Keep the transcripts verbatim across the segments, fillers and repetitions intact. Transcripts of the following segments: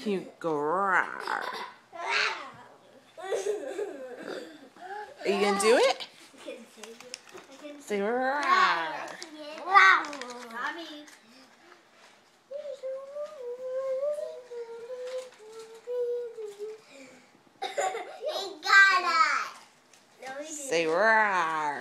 Can you go roar? Are you gonna do it? Say roar. Robby. He got it. No, he didn't. Say roar.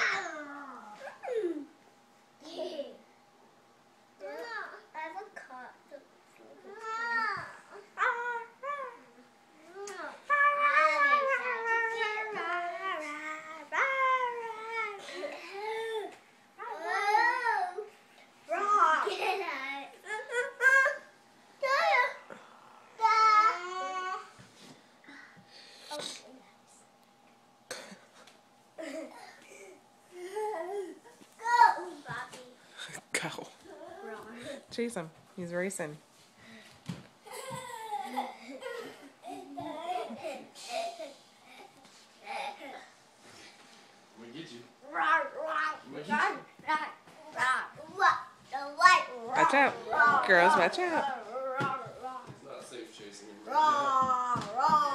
Go. Chase him. He's racing. I'm gonna get you. Watch out. Girls, watch out. It's not safe chasing him right now.